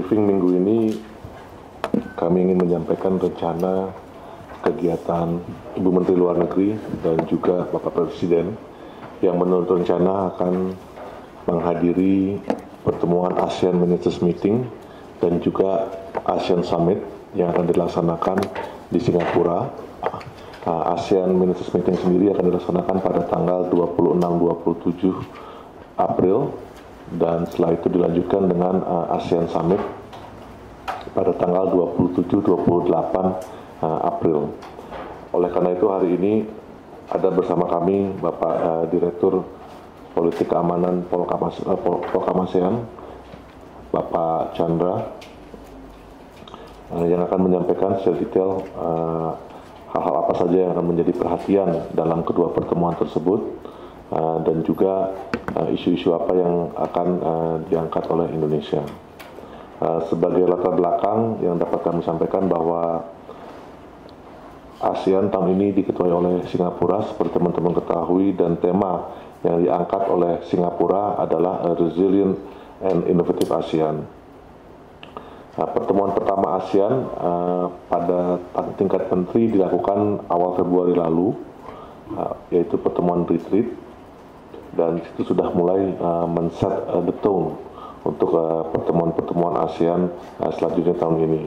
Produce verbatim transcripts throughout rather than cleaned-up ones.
briefing minggu ini kami ingin menyampaikan rencana kegiatan Ibu Menteri Luar Negeri dan juga Bapak Presiden yang menurut rencana akan menghadiri pertemuan ASEAN Ministers Meeting dan juga ASEAN Summit yang akan dilaksanakan di Singapura. Uh, ASEAN Ministers Meeting sendiri akan dilaksanakan pada tanggal dua puluh enam sampai dua puluh tujuh April dan setelah itu dilanjutkan dengan uh, ASEAN Summit pada tanggal dua puluh tujuh sampai dua puluh delapan uh, April. Oleh karena itu hari ini ada bersama kami Bapak uh, Direktur Politik Keamanan Polkam uh, Polkam ASEAN, Bapak Chandra, uh, yang akan menyampaikan secara detail uh, hal-hal apa saja yang akan menjadi perhatian dalam kedua pertemuan tersebut uh, dan juga isu-isu uh, apa yang akan uh, diangkat oleh Indonesia. Uh, sebagai latar belakang yang dapat kami sampaikan bahwa ASEAN tahun ini diketuai oleh Singapura seperti teman-teman ketahui, dan tema yang diangkat oleh Singapura adalah a Resilient and Innovative ASEAN. Nah, pertemuan pertama ASEAN uh, pada tingkat menteri dilakukan awal Februari lalu, uh, yaitu pertemuan retreat, dan itu sudah mulai uh, men-set uh, the tone untuk pertemuan-pertemuan uh, ASEAN uh, selanjutnya tahun ini.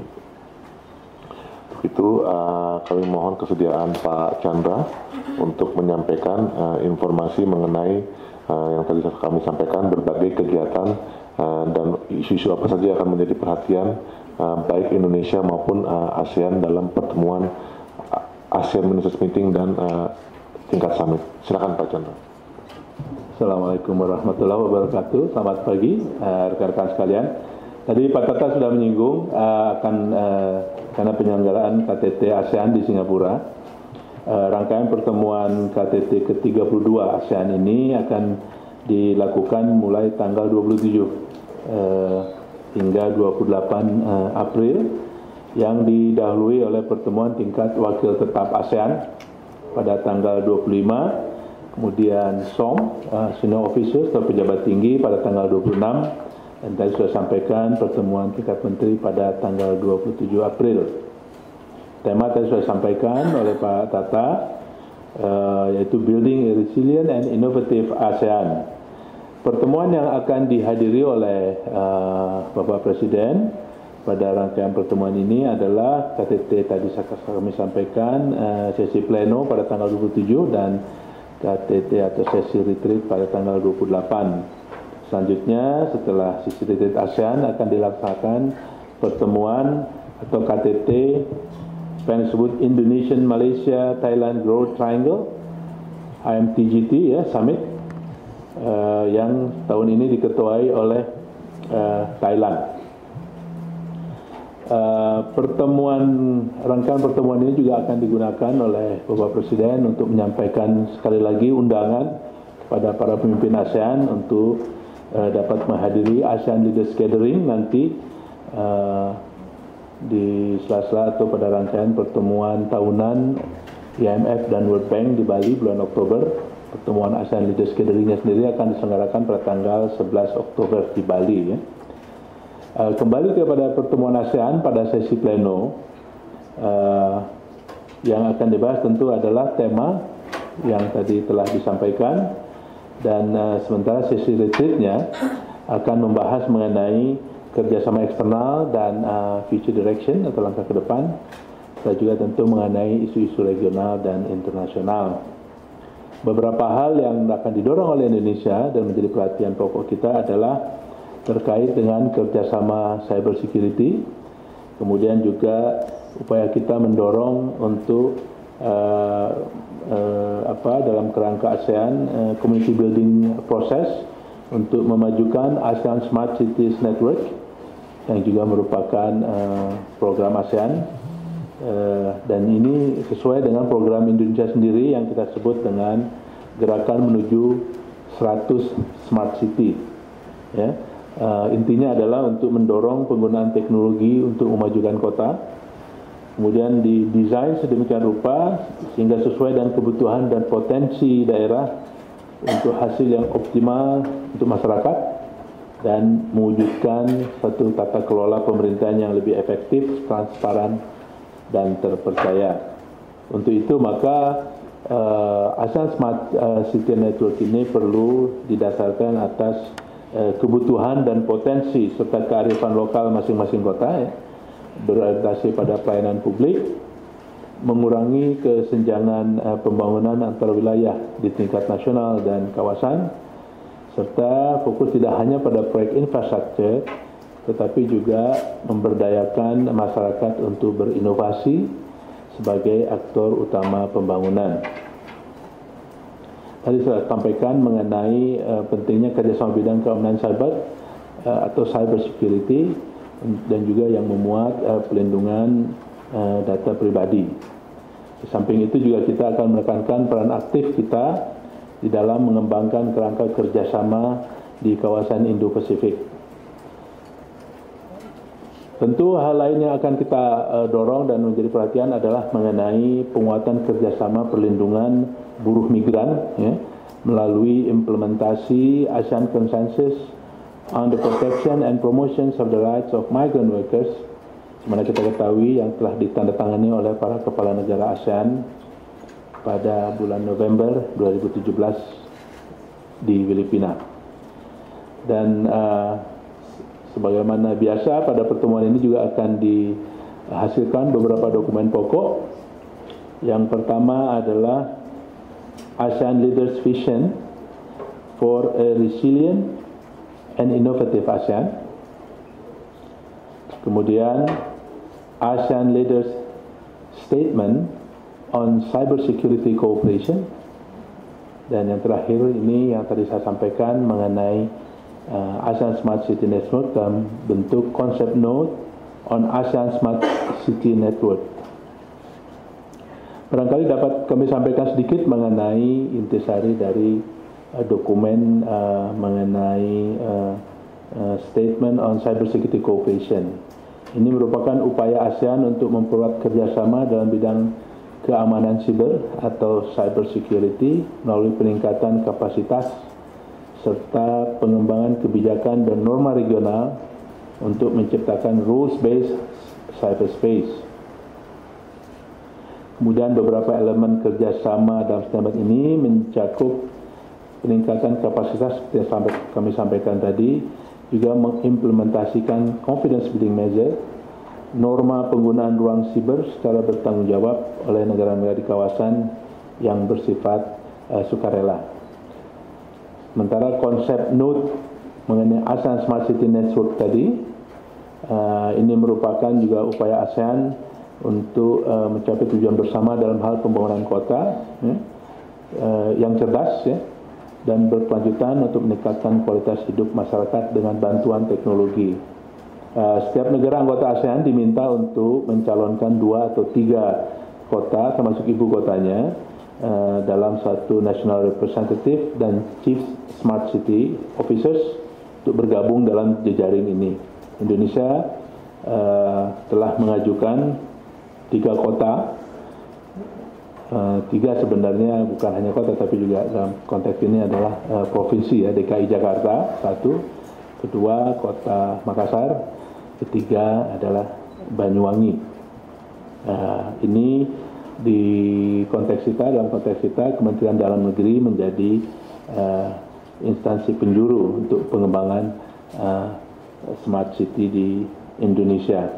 Itu uh, kami mohon kesediaan Pak Chandra untuk menyampaikan uh, informasi mengenai uh, yang tadi kami sampaikan, berbagai kegiatan uh, dan isu-isu apa saja akan menjadi perhatian uh, baik Indonesia maupun uh, ASEAN dalam pertemuan uh, ASEAN Ministers Meeting dan uh, tingkat summit. Silakan Pak Chandra. Assalamualaikum warahmatullahi wabarakatuh. Selamat pagi rekan-rekan uh, sekalian. Tadi Pak Tata sudah menyinggung uh, akan uh, karena penyelenggaraan K T T ASEAN di Singapura. Uh, rangkaian pertemuan K T T ke tiga puluh dua ASEAN ini akan dilakukan mulai tanggal dua puluh tujuh uh, hingga dua puluh delapan uh, April, yang didahului oleh pertemuan tingkat wakil tetap ASEAN pada tanggal dua puluh lima, kemudian S O M, uh, Senior Officers atau pejabat tinggi pada tanggal dua puluh enam, dan tadi sudah sampaikan pertemuan tingkat menteri pada tanggal dua puluh tujuh April. Tema tadi sudah sampaikan oleh Pak Tata, uh, yaitu Building a Resilient and Innovative ASEAN. Pertemuan yang akan dihadiri oleh uh, Bapak Presiden pada rangkaian pertemuan ini adalah K T T tadi kami sampaikan, uh, sesi pleno pada tanggal dua puluh tujuh dan K T T atau sesi retreat pada tanggal dua puluh delapan. Selanjutnya setelah sesi retreat ASEAN akan dilaksanakan pertemuan atau K T T yang disebut Indonesian Malaysia Thailand Growth Triangle, I M T G T ya, Summit, uh, yang tahun ini diketuai oleh uh, Thailand. Uh, pertemuan rangkaian pertemuan ini juga akan digunakan oleh Bapak Presiden untuk menyampaikan sekali lagi undangan kepada para pemimpin ASEAN untuk uh, dapat menghadiri ASEAN Leaders Gathering nanti uh, di sela-sela atau pada rangkaian pertemuan tahunan I M F dan World Bank di Bali bulan Oktober. Pertemuan ASEAN Leaders Gathering-nya sendiri akan diselenggarakan pada tanggal sebelas Oktober di Bali ya. Uh, kembali kepada pertemuan ASEAN pada sesi pleno, uh, yang akan dibahas tentu adalah tema yang tadi telah disampaikan, dan uh, sementara sesi retreat-nya akan membahas mengenai kerjasama eksternal dan uh, future direction atau langkah ke depan, dan juga tentu mengenai isu-isu regional dan internasional. Beberapa hal yang akan didorong oleh Indonesia dan menjadi perhatian pokok kita adalah terkait dengan kerjasama cyber security, kemudian juga upaya kita mendorong untuk uh, uh, apa dalam kerangka ASEAN uh, community building process untuk memajukan ASEAN Smart Cities Network yang juga merupakan uh, program ASEAN, uh, dan ini sesuai dengan program Indonesia sendiri yang kita sebut dengan gerakan menuju seratus Smart City ya. Uh, intinya adalah untuk mendorong penggunaan teknologi untuk memajukan kota, kemudian didesain sedemikian rupa sehingga sesuai dengan kebutuhan dan potensi daerah untuk hasil yang optimal untuk masyarakat, dan mewujudkan satu tata kelola pemerintahan yang lebih efektif, transparan, dan terpercaya. Untuk itu maka uh, ASEAN Smart uh, City Network ini perlu didasarkan atas uh, kebutuhan dan potensi serta kearifan lokal masing-masing kota, ya, berorientasi pada pelayanan publik, mengurangi kesenjangan uh, pembangunan antar wilayah di tingkat nasional dan kawasan, serta fokus tidak hanya pada proyek infrastruktur, tetapi juga memberdayakan masyarakat untuk berinovasi sebagai aktor utama pembangunan. Tadi saya sampaikan mengenai uh, pentingnya kerjasama bidang keamanan cyber uh, atau cyber security dan juga yang memuat uh, pelindungan uh, data pribadi. Di samping itu juga kita akan menekankan peran aktif kita di dalam mengembangkan kerangka kerjasama di kawasan Indo-Pasifik. Tentu hal lain yang akan kita uh, dorong dan menjadi perhatian adalah mengenai penguatan kerjasama perlindungan buruh migran, ya, melalui implementasi ASEAN Consensus on the Protection and Promotion of the Rights of Migrant Workers, dimana kita ketahui yang telah ditandatangani oleh para kepala negara ASEAN pada bulan November dua ribu tujuh belas di Filipina. Dan uh, sebagaimana biasa pada pertemuan ini juga akan dihasilkan beberapa dokumen pokok. Yang pertama adalah ASEAN Leaders Vision for a Resilient and Innovative ASEAN. Kemudian ASEAN Leaders Statement on Cybersecurity Cooperation, dan yang terakhir ini yang tadi saya sampaikan mengenai uh, ASEAN Smart City Network dalam bentuk konsep note on ASEAN Smart City Network. Barangkali dapat kami sampaikan sedikit mengenai intisari dari uh, dokumen uh, mengenai uh, uh, Statement on Cybersecurity Cooperation. Ini merupakan upaya ASEAN untuk memperkuat kerjasama dalam bidang keamanan siber atau cyber security melalui peningkatan kapasitas serta pengembangan kebijakan dan norma regional untuk menciptakan rules-based cyberspace. Kemudian beberapa elemen kerjasama dalam standar ini mencakup peningkatan kapasitas seperti yang kami sampaikan tadi, juga mengimplementasikan confidence building measure, norma penggunaan ruang siber secara bertanggung jawab oleh negara-negara di kawasan yang bersifat uh, sukarela. Sementara konsep note mengenai ASEAN Smart City Network tadi, uh, ini merupakan juga upaya ASEAN untuk uh, mencapai tujuan bersama dalam hal pembangunan kota, ya, uh, yang cerdas, ya, dan berkelanjutan untuk meningkatkan kualitas hidup masyarakat dengan bantuan teknologi. Uh, setiap negara anggota ASEAN diminta untuk mencalonkan dua atau tiga kota, termasuk ibu kotanya, uh, dalam satu National Representative dan Chief Smart City Officers untuk bergabung dalam jejaring ini. Indonesia uh, telah mengajukan tiga kota, uh, tiga sebenarnya bukan hanya kota tapi juga dalam konteks ini adalah uh, provinsi, ya, D K I Jakarta satu, kedua kota Makassar, ketiga adalah Banyuwangi. Nah, ini di konteks kita, dalam konteks kita, Kementerian Dalam Negeri menjadi uh, instansi penjuru untuk pengembangan uh, smart city di Indonesia.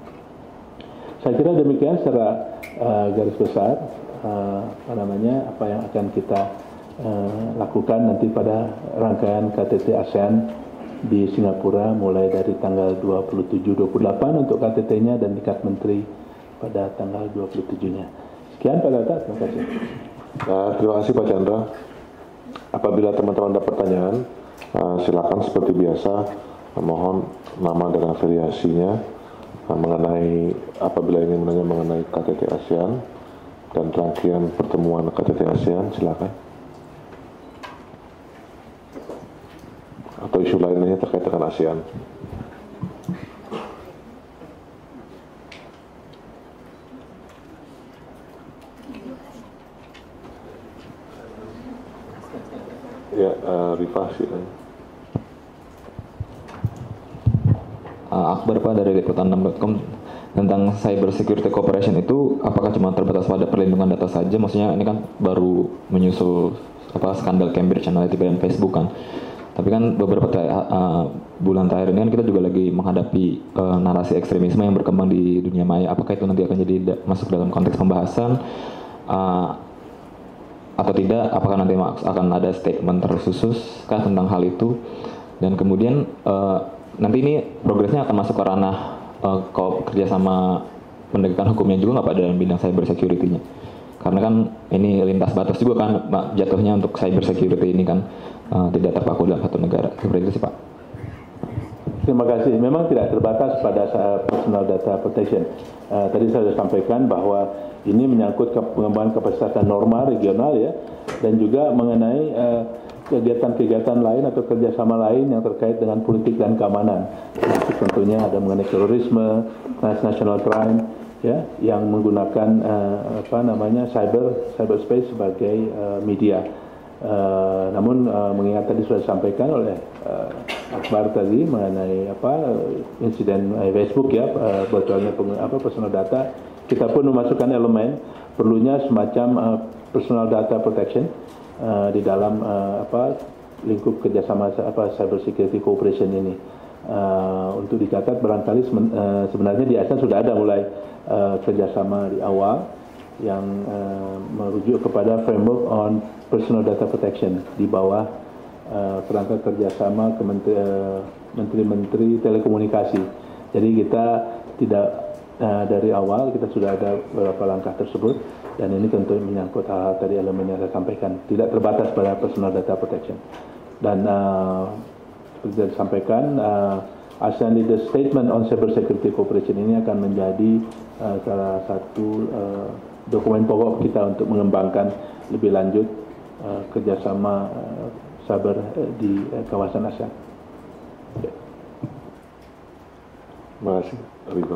Saya kira demikian secara uh, garis besar uh, apa namanya apa yang akan kita uh, lakukan nanti pada rangkaian K T T ASEAN di Singapura mulai dari tanggal dua puluh tujuh dua puluh delapan untuk K T T-nya dan tingkat menteri pada tanggal dua puluh tujuh-nya. Sekian Pak Data, terima kasih. Nah, terima kasih Pak Chandra. Apabila teman-teman ada pertanyaan, uh, silakan seperti biasa, uh, mohon nama dan afiliasinya uh, mengenai apabila ingin menanya mengenai K T T ASEAN dan rangkaian pertemuan K T T ASEAN, silakan. Atau isu lainnya terkait dengan ASEAN. Ya, uh, Rifah, silakan. Akbar Pak dari liputan enam titik com tentang cyber security cooperation itu apakah cuma terbatas pada perlindungan data saja? Maksudnya ini kan baru menyusul apa skandal Cambridge Analytica dan Facebook kan. Tapi kan beberapa uh, bulan terakhir ini kan kita juga lagi menghadapi uh, narasi ekstremisme yang berkembang di dunia maya. Apakah itu nanti akan jadi da masuk dalam konteks pembahasan uh, atau tidak? Apakah nanti akan ada statement terkhusus kah tentang hal itu? Dan kemudian uh, nanti ini progresnya akan masuk ke ranah uh, kerjasama penegakan hukumnya juga nggak Pak dalam bidang cyber security-nya? Karena kan ini lintas batas juga kan jatuhnya untuk cyber security ini kan uh, tidak terpaku dalam satu negara. Seperti itu sih Pak. Terima kasih. Memang tidak terbatas pada personal data protection. Uh, tadi saya sudah sampaikan bahwa ini menyangkut ke pengembangan kapasitas dan norma regional ya, dan juga mengenai uh, kegiatan-kegiatan lain atau kerjasama lain yang terkait dengan politik dan keamanan. Tentunya ada mengenai terorisme, transnational crime, ya, yang menggunakan uh, apa namanya cyber cyberspace sebagai uh, media. Uh, namun uh, mengingat tadi sudah disampaikan oleh uh, Akbar tadi mengenai apa insiden uh, Facebook ya uh, bocornya apa personal data, kita pun memasukkan elemen perlunya semacam uh, personal data protection uh, di dalam uh, apa lingkup kerjasama apa cyber security cooperation ini. Uh, untuk dicatat barangkali uh, sebenarnya di ASEAN sudah ada mulai uh, kerjasama di awal yang uh, merujuk kepada framework on personal data protection di bawah uh, kerangka kerjasama kementeri, uh, menteri-menteri telekomunikasi. Jadi kita tidak uh, dari awal kita sudah ada beberapa langkah tersebut, dan ini tentu menyangkut hal-hal tadi elemen yang saya sampaikan, tidak terbatas pada personal data protection. Dan uh, seperti yang disampaikan, uh, ASEAN Leader Statement on Cyber Security Cooperation ini akan menjadi uh, salah satu uh, dokumen pokok kita untuk mengembangkan lebih lanjut uh, kerjasama uh, cyber uh, di uh, kawasan ASEAN. Ya. Terima kasih, Riva.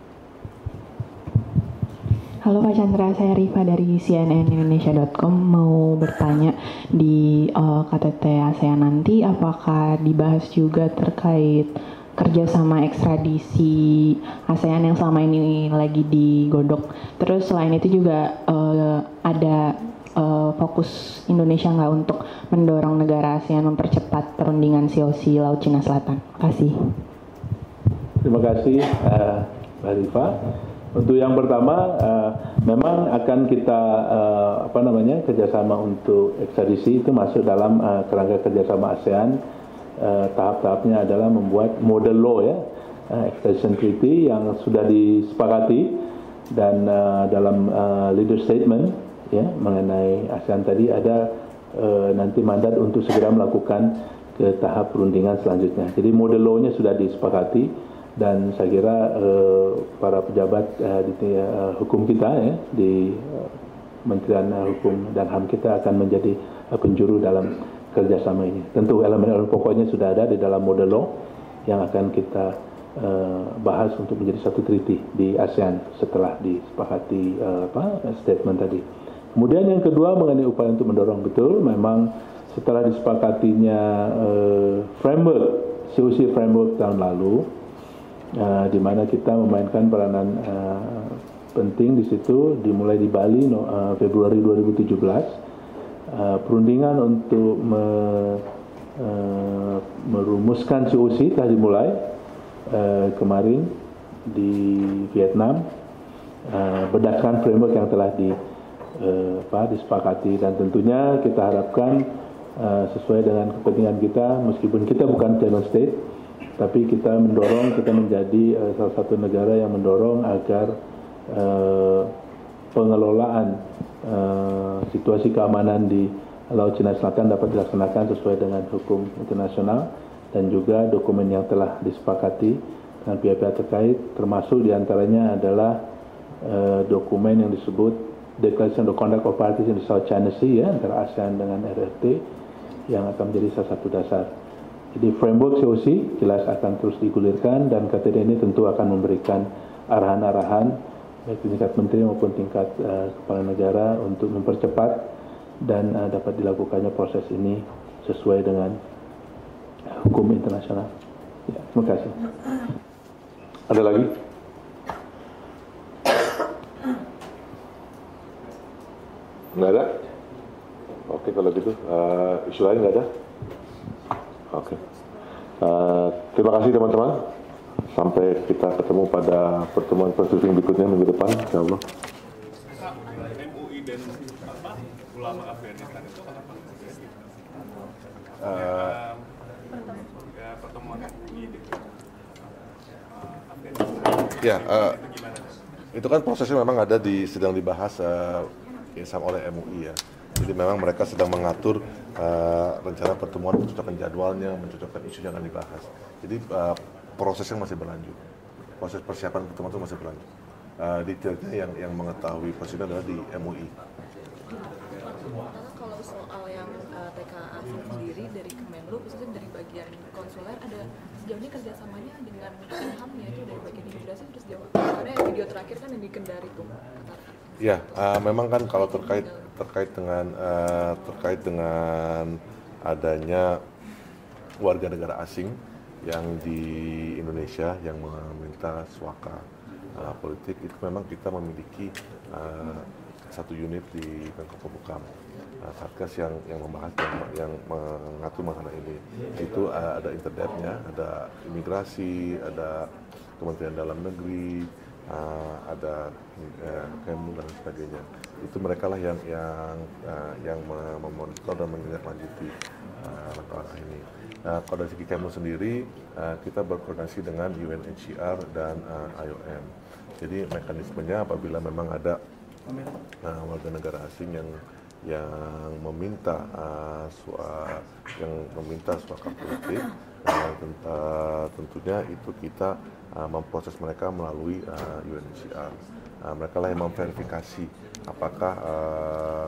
Halo Pak Chandra, saya Riva dari C N N Indonesia dot com mau bertanya di uh, K T T ASEAN nanti apakah dibahas juga terkait kerjasama ekstradisi ASEAN yang selama ini lagi digodok. Terus selain itu juga uh, ada uh, fokus Indonesia nggak untuk mendorong negara ASEAN mempercepat perundingan C O C Laut Cina Selatan? Terima kasih. Terima kasih uh, Mbak Riva. Untuk yang pertama, uh, memang akan kita uh, apa namanya kerjasama untuk ekstradisi itu masuk dalam uh, kerangka kerjasama ASEAN. Uh, tahap-tahapnya adalah membuat model law ya, uh, extradition treaty yang sudah disepakati, dan uh, dalam uh, leader statement ya mengenai ASEAN tadi ada uh, nanti mandat untuk segera melakukan ke tahap perundingan selanjutnya. Jadi model law-nya sudah disepakati. Dan saya kira uh, para pejabat uh, di uh, hukum kita ya di uh, Kementerian uh, Hukum dan H A M kita akan menjadi uh, penjuru dalam kerjasama ini. Tentu elemen-elemen pokoknya sudah ada di dalam model law yang akan kita uh, bahas untuk menjadi satu treaty di ASEAN setelah disepakati uh, apa statement tadi. Kemudian yang kedua mengenai upaya untuk mendorong, betul memang setelah disepakatinya uh, framework C O C framework tahun lalu. Uh, di mana kita memainkan peranan uh, penting di situ, dimulai di Bali no, uh, Februari dua ribu tujuh belas. Uh, perundingan untuk me, uh, merumuskan C O C telah dimulai uh, kemarin di Vietnam uh, berdasarkan framework yang telah di, uh, apa, disepakati, dan tentunya kita harapkan uh, sesuai dengan kepentingan kita, meskipun kita bukan tenant state, tapi kita mendorong, kita menjadi uh, salah satu negara yang mendorong agar uh, pengelolaan uh, situasi keamanan di Laut Cina Selatan dapat dilaksanakan sesuai dengan hukum internasional dan juga dokumen yang telah disepakati dengan pihak-pihak terkait, termasuk diantaranya adalah uh, dokumen yang disebut Declaration of Conduct of Parties in the South China Sea ya, antara ASEAN dengan R R T yang akan menjadi salah satu dasar. Jadi framework C O C jelas akan terus digulirkan, dan K T D ini tentu akan memberikan arahan-arahan baik tingkat menteri maupun tingkat uh, kepala negara untuk mempercepat dan uh, dapat dilakukannya proses ini sesuai dengan hukum internasional. Ya, terima kasih. Ada lagi? Nggak ada? Oke, kalau gitu uh, isu lain nggak ada? Oke. Uh, terima kasih teman-teman. Sampai kita ketemu pada pertemuan briefing berikutnya minggu depan, insya Allah. M U I dan apa ulama Afghanistan itu kenapa? Uh, Ya pertemuan M U I dengan ya, uh, itu kan prosesnya memang ada di sedang dibahas uh, sama oleh M U I ya. Jadi memang mereka sedang mengatur uh, rencana pertemuan, mencocokkan jadwalnya, mencocokkan isu yang akan dibahas. Jadi uh, prosesnya masih berlanjut. Proses persiapan pertemuan itu masih berlanjut. Uh, detailnya yang yang mengetahui prosesnya adalah di M U I. Karena kalau soal yang uh, T K asing sendiri dari Kemenlu, khususnya dari bagian konsuler, ada sejauh ini kerjasamanya dengan Kemham, yaitu dari bagian imigrasi terus jauh. Karena yang video terakhir kan yang di Kendari tuh. Ya, uh, memang kan kalau terkait terkait dengan uh, terkait dengan adanya warga negara asing yang di Indonesia yang meminta suaka uh, politik, itu memang kita memiliki uh, satu unit di Menko Polhukam, uh, Satgas yang yang membahas yang, yang mengatur masalah ini. Itu uh, ada interdepnya, ada imigrasi, ada Kementerian Dalam Negeri, uh, ada uh, Kemlu dan sebagainya. Itu mereka lah yang yang uh, yang memonitor dan menindaklanjuti uh, langkah ini. Nah, kalau dari segi Kemlu sendiri, uh, kita berkoordinasi dengan U N H C R dan uh, I O M. Jadi mekanismenya apabila memang ada uh, warga negara asing yang yang meminta uh, sua, yang meminta suaka politik, uh, tent, uh, tentunya itu kita uh, memproses mereka melalui uh, U N H C R. Uh, mereka lah yang memverifikasi apakah uh,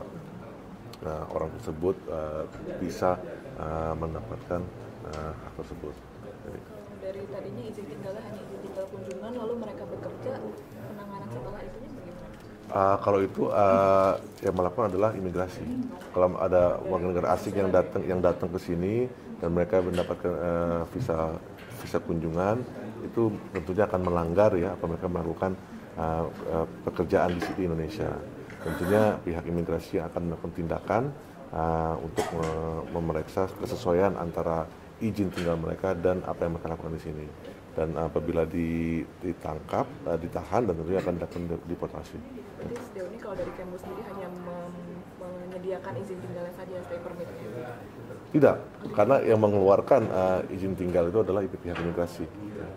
uh, orang tersebut uh, bisa uh, mendapatkan uh, hak tersebut. Jadi, dari tadinya izin tinggalnya hanya izin tinggal kunjungan, lalu mereka bekerja, penanganan setelah itu bagaimana? Uh, kalau itu uh, yang melakukan adalah imigrasi. Kalau ada warga negara asing yang datang yang datang ke sini dan mereka mendapatkan uh, visa visa kunjungan, itu tentunya akan melanggar ya apa mereka melakukan uh, uh, pekerjaan di sini Indonesia. Tentunya pihak imigrasi akan melakukan tindakan uh, untuk uh, memeriksa kesesuaian antara izin tinggal mereka dan apa yang mereka lakukan di sini. Dan apabila ditangkap, uh, ditahan dan tentunya akan dilakukan deportasi. Jadi sejauh ini kalau dari Kemlu sendiri hanya mem- menyediakan izin tinggalnya saja, stay permit-nya? Tidak, karena yang mengeluarkan uh, izin tinggal itu adalah pihak imigrasi. Ya.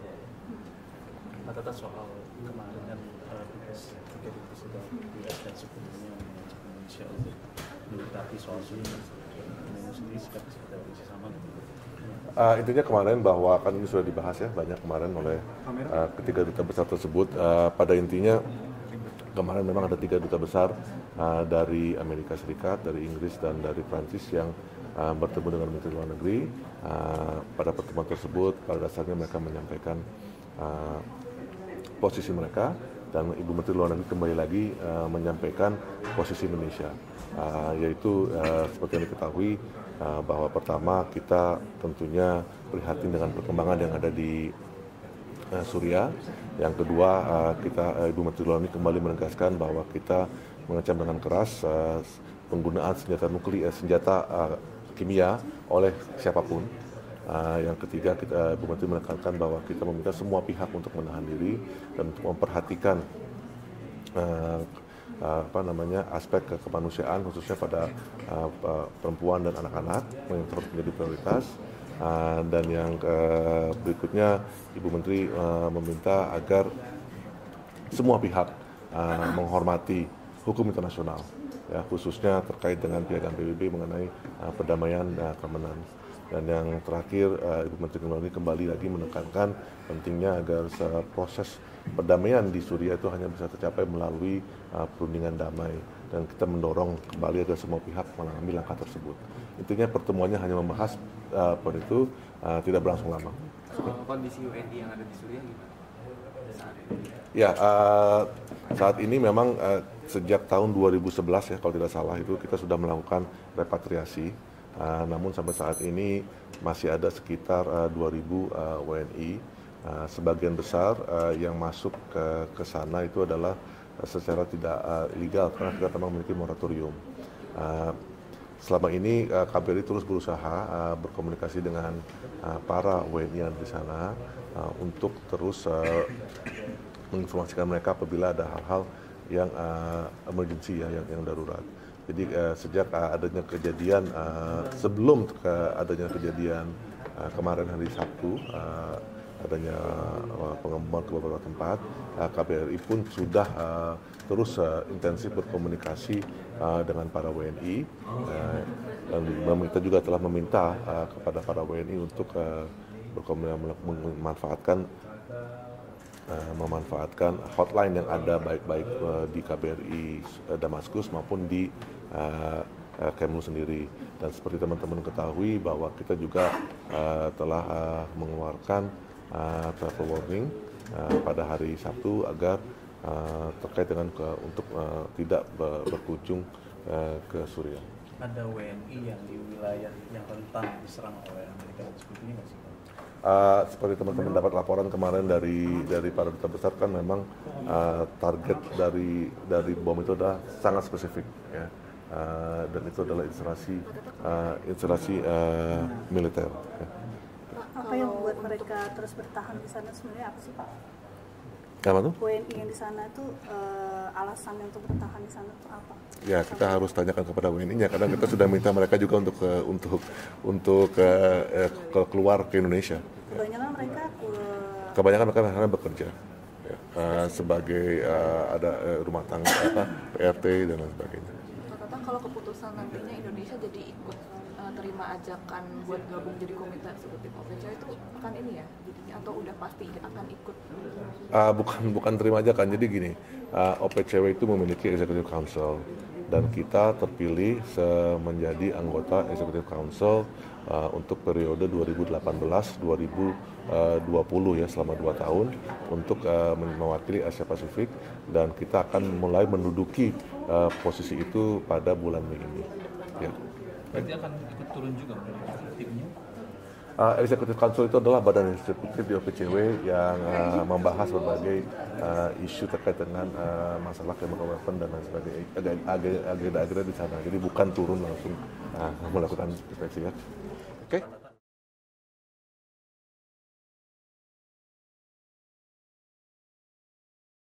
Pak Tata, soal kemarin kan terjadi presiden U S dan sebelumnya mengajak Indonesia untuk mendekati soal Suni, Indonesia sendiri sikap seperti apa sih sama gitu? Uh, intinya kemarin bahwa kan ini sudah dibahas ya banyak kemarin oleh uh, ketiga duta besar tersebut. Uh, pada intinya kemarin memang ada tiga duta besar uh, dari Amerika Serikat, dari Inggris dan dari Prancis yang uh, bertemu dengan Menteri Luar Negeri. Uh, pada pertemuan tersebut pada dasarnya mereka menyampaikan uh, posisi mereka dan Ibu Menteri Luar Negeri kembali lagi uh, menyampaikan posisi Indonesia, uh, yaitu uh, seperti yang diketahui uh, bahwa pertama kita tentunya prihatin dengan perkembangan yang ada di uh, Suriah. Yang kedua uh, kita uh, Ibu Menteri Luar Negeri kembali menegaskan bahwa kita mengecam dengan keras uh, penggunaan senjata nuklir, senjata uh, kimia oleh siapapun. Uh, yang ketiga, kita, Ibu Menteri menekankan bahwa kita meminta semua pihak untuk menahan diri dan untuk memperhatikan uh, uh, apa namanya aspek kemanusiaan khususnya pada uh, perempuan dan anak-anak yang terus menjadi prioritas. Uh, dan yang uh, berikutnya, Ibu Menteri uh, meminta agar semua pihak uh, menghormati hukum internasional, ya, khususnya terkait dengan piagam P B B mengenai uh, perdamaian dan keamanan. Dan yang terakhir, uh, Ibu Menteri Luar Negeri kembali lagi menekankan pentingnya agar proses perdamaian di Suriah itu hanya bisa tercapai melalui uh, perundingan damai. Dan kita mendorong kembali agar semua pihak mengambil langkah tersebut. Intinya pertemuannya hanya membahas uh, pada itu uh, tidak berlangsung lama. Soal kondisi U N I yang ada di Suriah gimana saat ini? Ya, uh, saat ini memang uh, sejak tahun dua ribu sebelas ya kalau tidak salah itu kita sudah melakukan repatriasi. Uh, namun sampai saat ini masih ada sekitar uh, dua ribu uh, W N I Uh, sebagian besar uh, yang masuk ke ke sana itu adalah uh, secara tidak uh, ilegal karena kita memang memiliki moratorium. Uh, selama ini uh, K B R I terus berusaha uh, berkomunikasi dengan uh, para W N I yang di sana uh, untuk terus uh, menginformasikan mereka apabila ada hal-hal yang uh, emergency ya, yang, yang darurat. Jadi uh, sejak uh, adanya kejadian uh, sebelum ke adanya kejadian uh, kemarin hari Sabtu, uh, adanya uh, pengeboman ke beberapa tempat, uh, K B R I pun sudah uh, terus uh, intensif berkomunikasi uh, dengan para W N I uh, dan meminta juga telah meminta uh, kepada para W N I untuk uh, berkomunikasi memanfaatkan Uh, memanfaatkan hotline yang ada baik-baik uh, di K B R I uh, Damaskus maupun di uh, uh, Kemlu sendiri. Dan seperti teman-teman ketahui bahwa kita juga uh, telah uh, mengeluarkan uh, travel warning uh, pada hari Sabtu agar uh, terkait dengan ke, untuk uh, tidak ber, berkunjung uh, ke Suriah. Ada W N I yang di wilayah yang rentan diserang oleh Amerika seperti ini nggak sih? Uh, seperti teman-teman dapat laporan kemarin dari dari para duta besar kan memang uh, target dari dari bom itu adalah sangat spesifik ya, uh, dan itu adalah instalasi uh, instalasi uh, militer. Ya. Apa yang membuat mereka terus bertahan di sana sebenarnya apa sih Pak? Apa tuh? W N I yang di sana itu uh, alasannya untuk bertahan di sana itu apa? Ya kita Sampai harus tanyakan kepada W N I-nya karena kita sudah minta mereka juga untuk uh, untuk untuk uh, uh, keluar ke Indonesia. Kebanyakan mereka uh, kebanyakan mereka karena bekerja ya, uh, sebagai uh, ada uh, rumah tangga apa P R T dan lain sebagainya. Kata kalau keputusan nantinya Indonesia jadi ikut uh, terima ajakan buat gabung jadi komite eksekutif O P C W itu akan ini ya jadinya atau udah pasti akan ikut? Uh, bukan bukan terima ajakan, jadi gini, uh, O P C W itu memiliki Executive Council dan kita terpilih menjadi anggota Executive Council uh, untuk periode dua ribu delapan belas sampai dua ribu dua puluh ya, selama dua tahun untuk uh, mewakili Asia Pasifik, dan kita akan mulai menduduki uh, posisi itu pada bulan Mei ini. Ya. Berarti akan ikut turun juga timnya? Uh, Executive Council itu adalah badan eksekutif di O P C W yang uh, membahas berbagai uh, isu terkait dengan uh, masalah chemical weapon dan lain sebagainya, agenda-agenda di sana. Jadi bukan turun langsung uh, melakukan inspeksi ya. Oke? Okay?